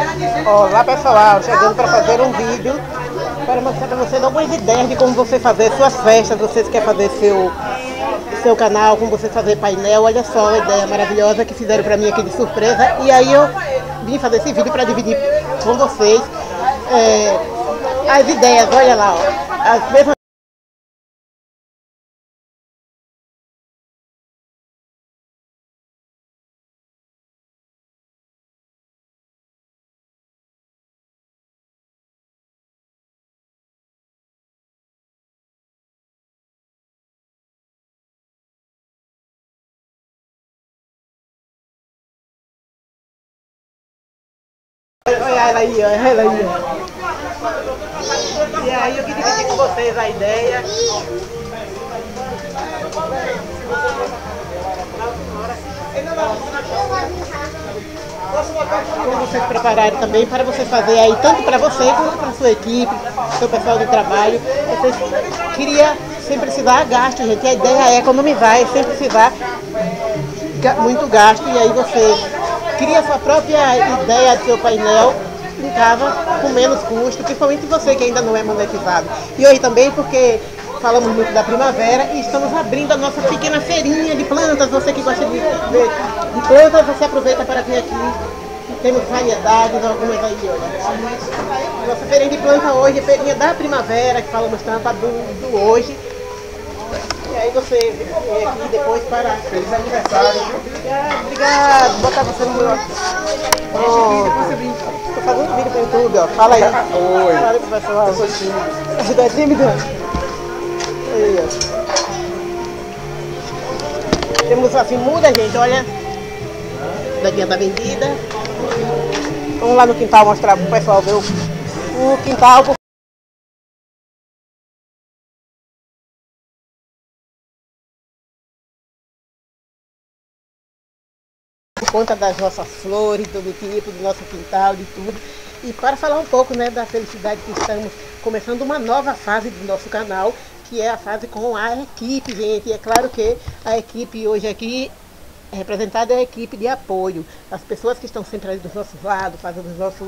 Olá pessoal, chegando para fazer um vídeo para mostrar para vocês algumas ideias de como você fazer suas festas. Vocês querem fazer seu canal, como você fazer painel. Olha só a ideia maravilhosa que fizeram para mim aqui de surpresa. E aí eu vim fazer esse vídeo para dividir com vocês as ideias. Olha lá, ó, as mesmas. Olha ela aí, olha ela aí. E aí eu queria dividir com vocês a ideia. Como vocês prepararam também para vocês fazerem aí, tanto para você como para a sua equipe, seu pessoal do trabalho. Vocês queria sem precisar gasto, gente. A ideia é economizar, é sem precisar muito gasto. E aí você cria a sua própria ideia do seu painel em casa com menos custo, principalmente você que ainda não é monetizado. E hoje também porque falamos muito da primavera e estamos abrindo a nossa pequena feirinha de plantas. Você que gosta de plantas, você aproveita para vir aqui. Temos variedades, algumas aí, olha. Nossa feirinha de planta hoje é feirinha da primavera, que falamos tanto do hoje. E aí você vem aqui depois para... Feliz aniversário, viu? Obrigado, botar você no meu... Estou fazendo vídeo para o YouTube, ó. Fala aí. Oi. Fala aí pro pessoal. Eu sou tímido. Você é tímido? Aí, ó. Temos assim, muda, gente, olha. Daqui tá vendida. Vamos lá no quintal mostrar para o pessoal ver o quintal. Por conta das nossas flores, todo tipo, do nosso quintal, de tudo. E para falar um pouco, né, da felicidade que estamos começando uma nova fase do nosso canal, que é a fase com a equipe, gente. E é claro que a equipe hoje aqui representada é a equipe de apoio. As pessoas que estão sempre ali dos nossos lados, fazendo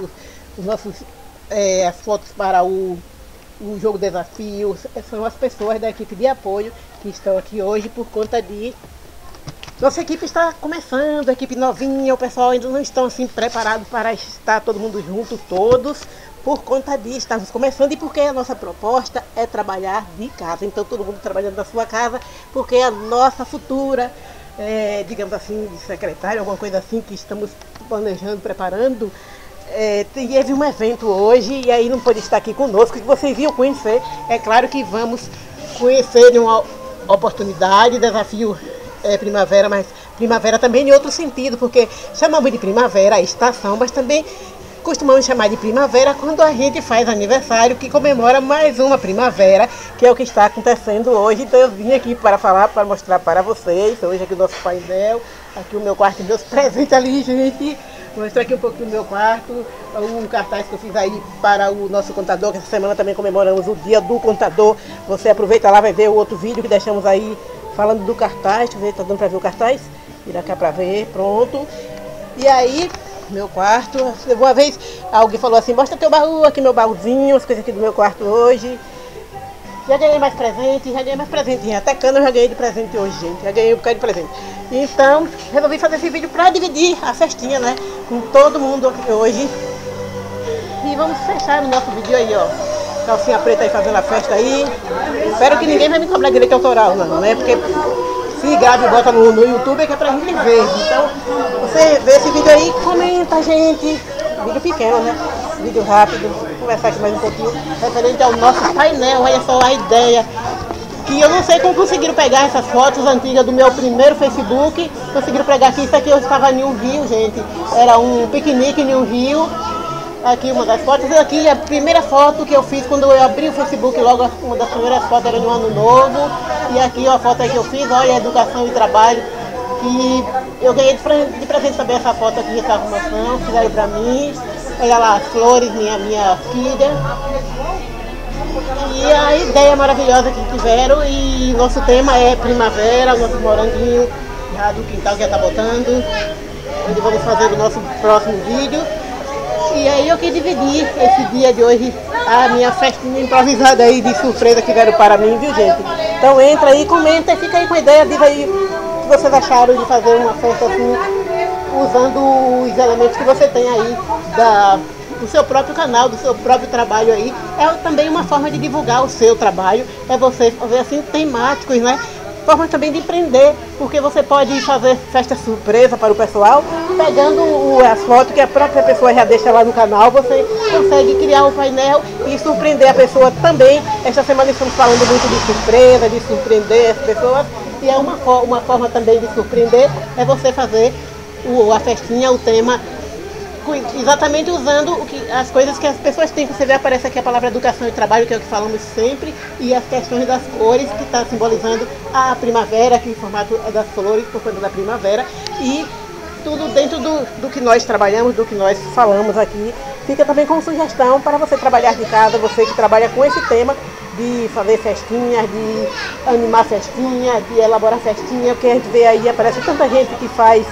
as fotos para o jogo desafios, são as pessoas da equipe de apoio que estão aqui hoje por conta de... Nossa equipe está começando, a equipe novinha, o pessoal ainda não estão assim preparados para estar todo mundo junto, todos, por conta disso, estamos começando e porque a nossa proposta é trabalhar de casa. Então todo mundo trabalhando na sua casa, porque a nossa futura, digamos assim, de secretária, alguma coisa assim que estamos planejando, preparando, teve um evento hoje e aí não pôde estar aqui conosco, que vocês iam conhecer. É claro que vamos conhecer uma oportunidade, desafio primavera, mas primavera também em outro sentido, porque chamamos de primavera a estação, mas também costumamos chamar de primavera quando a gente faz aniversário, que comemora mais uma primavera, que é o que está acontecendo hoje. Então eu vim aqui para falar, para mostrar para vocês, hoje aqui o nosso painel, aqui o meu quarto, meus presentes ali, gente. Vou mostrar aqui um pouquinho do meu quarto, um cartaz que eu fiz aí para o nosso contador, que essa semana também comemoramos o dia do contador. Você aproveita lá, vai ver o outro vídeo que deixamos aí falando do cartaz. Deixa eu ver, tá dando para ver o cartaz? Vira cá para ver, pronto. E aí, meu quarto, uma vez alguém falou assim, mostra teu baú, aqui meu baúzinho, as coisas aqui do meu quarto hoje. Já ganhei mais presente, até cana eu já ganhei de presente hoje, gente, já ganhei um bocado de presente. Então, resolvi fazer esse vídeo para dividir a festinha, né, com todo mundo aqui hoje. E vamos fechar o nosso vídeo aí, ó. Calcinha preta aí fazendo a festa aí. Espero que ninguém vai me cobrar direito autoral, não, né? Porque se grava e bota no YouTube é que é pra gente ver. Então, você vê esse vídeo aí, comenta, gente. Vídeo pequeno, né? Vídeo rápido. Vou conversar aqui mais um pouquinho referente ao nosso painel. Olha só a ideia. Que eu não sei como conseguiram pegar essas fotos antigas do meu primeiro Facebook. Conseguiram pegar aqui. Isso aqui eu estava em um rio, gente. Era um piquenique em um rio. Aqui uma das fotos, aqui a primeira foto que eu fiz quando eu abri o Facebook, logo uma das primeiras fotos era no ano novo. E aqui a foto aí que eu fiz, olha, educação e trabalho, que eu ganhei de presente também essa foto aqui, essa arrumação, fizeram pra mim. Olha lá, as flores, minha filha. E a ideia maravilhosa que tiveram, e nosso tema é primavera, nosso moranguinho já do quintal que já tá botando, onde vamos fazer o nosso próximo vídeo. E aí eu quis dividir esse dia de hoje, a minha festinha improvisada aí de surpresa que deram para mim, viu, gente? Então entra aí, comenta e fica aí com a ideia, diz aí o que vocês acharam de fazer uma festa assim, usando os elementos que você tem aí do seu próprio canal, do seu próprio trabalho aí. É também uma forma de divulgar o seu trabalho, é você fazer assim temáticos, né? Forma também de empreender, porque você pode fazer festa surpresa para o pessoal, pegando as fotos que a própria pessoa já deixa lá no canal, você consegue criar um painel e surpreender a pessoa também. Esta semana estamos falando muito de surpresa, de surpreender as pessoas, e é uma forma também de surpreender, é você fazer a festinha, o tema, exatamente usando as coisas que as pessoas têm. Você vê, aparece aqui a palavra educação e trabalho, que é o que falamos sempre, e as questões das cores, que está simbolizando a primavera, que o formato é das flores por conta da primavera, e tudo dentro do que nós trabalhamos, do que nós falamos aqui. Fica também como sugestão para você trabalhar de casa, você que trabalha com esse tema de fazer festinhas, de animar festinha, de elaborar festinha, porque a gente vê aí, aparece tanta gente que faz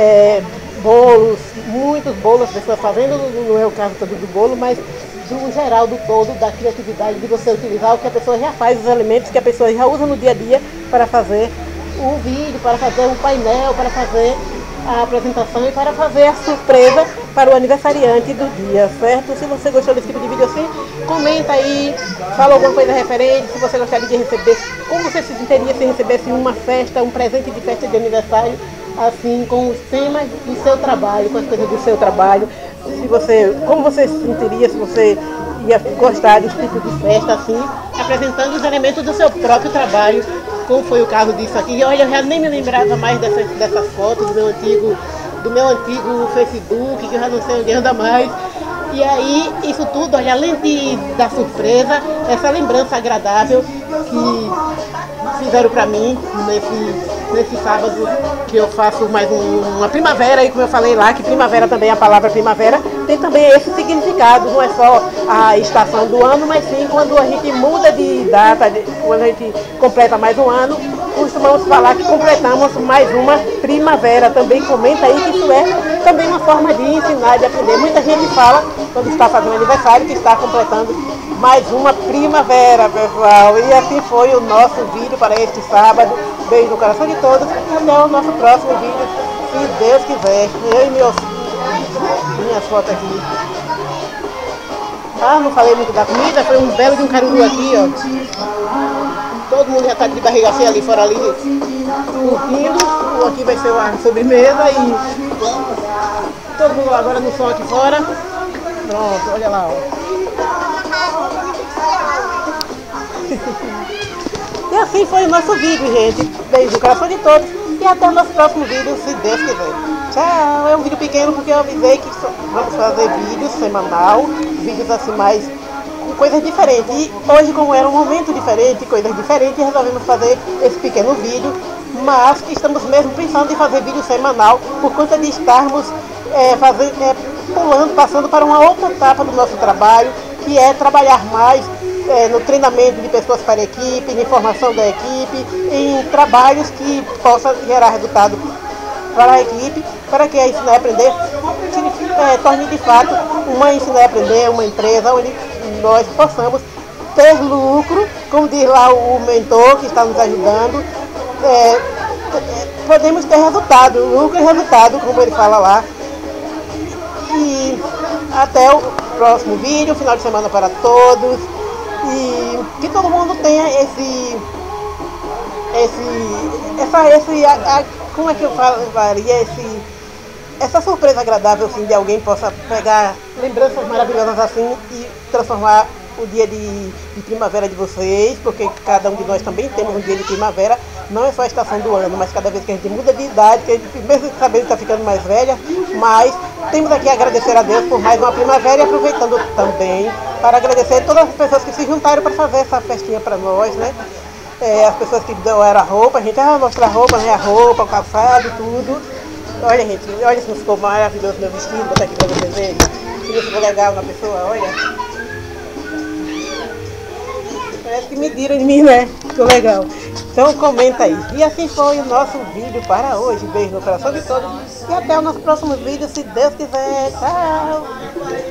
bolos, muitos bolos, as pessoas fazendo, não é o caso todo do bolo, mas do geral, do todo, da criatividade, de você utilizar o que a pessoa já faz, os elementos que a pessoa já usa no dia a dia para fazer um vídeo, para fazer um painel, para fazer a apresentação e para fazer a surpresa para o aniversariante do dia, certo? Se você gostou desse tipo de vídeo assim, comenta aí, fala alguma coisa referente, se você gostaria de receber, como você se sentiria se recebesse uma festa, um presente de festa de aniversário, assim, com os temas do seu trabalho, com as coisas do seu trabalho, como você se sentiria se você ia gostar desse tipo de festa, assim, apresentando os elementos do seu próprio trabalho, como foi o caso disso aqui. E olha, eu já nem me lembrava mais dessas fotos do meu antigo Facebook, que eu já não sei onde anda mais. E aí, isso tudo, olha, além da surpresa, essa lembrança agradável que fizeram para mim nesse sábado, que eu faço mais uma primavera, e como eu falei lá, que primavera também, a palavra primavera, tem também esse significado, não é só a estação do ano, mas sim quando a gente muda de data, quando a gente completa mais um ano, costumamos falar que completamos mais uma primavera. Também comenta aí que isso é também uma forma de ensinar, de aprender. Muita gente fala, quando está fazendo aniversário, que está completando mais uma primavera, pessoal. E assim foi o nosso vídeo para este sábado. Beijo no coração de todos e até o nosso próximo vídeo, se Deus quiser. Eu e minhas fotos aqui. Ah, não falei muito da comida, foi um belo de um caruru aqui, ó. Todo mundo já está de barriga cheia ali fora, ali curtindo. Aqui vai ser uma sobremesa e todo mundo agora no sol aqui fora. Pronto, olha lá, ó. E assim foi o nosso vídeo, gente. Beijo no coração de todos e até o nosso próximo vídeo, se Deus quiser. Tchau! É um vídeo pequeno porque eu avisei que vamos fazer vídeos semanal, vídeos assim mais com coisas diferentes. E hoje, como era um momento diferente, coisas diferentes, resolvemos fazer esse pequeno vídeo, mas estamos mesmo pensando em fazer vídeo semanal por conta de estarmos passando para uma outra etapa do nosso trabalho, que é trabalhar mais no treinamento de pessoas para a equipe, de formação da equipe, em trabalhos que possam gerar resultado para a equipe, para que a Ensinar e Aprender torne de fato uma Ensinar e Aprender, uma empresa onde nós possamos ter lucro, como diz lá o mentor que está nos ajudando, podemos ter resultado, lucro e resultado, como ele fala lá. E até o próximo vídeo, final de semana para todos. E que todo mundo tenha como é que eu falaria, essa surpresa agradável, assim, de alguém possa pegar lembranças maravilhosas assim e transformar o dia de primavera de vocês, porque cada um de nós também temos um dia de primavera, não é só a estação do ano, mas cada vez que a gente muda de idade, que a gente, mesmo sabendo que está ficando mais velha, mas temos aqui a agradecer a Deus por mais uma primavera e aproveitando também para agradecer todas as pessoas que se juntaram para fazer essa festinha para nós, né? As pessoas que deram a roupa, a gente mostra a roupa, né? A roupa, o calçado e tudo. Olha, gente, olha se não ficou maravilhoso meu vestido, vou botar aqui para vocês verem. Se ficou legal na pessoa, olha. Parece que mediram de mim, né? Ficou legal. Então comenta aí. E assim foi o nosso vídeo para hoje. Beijo no coração de todos. E até o nosso próximo vídeo, se Deus quiser. Tchau!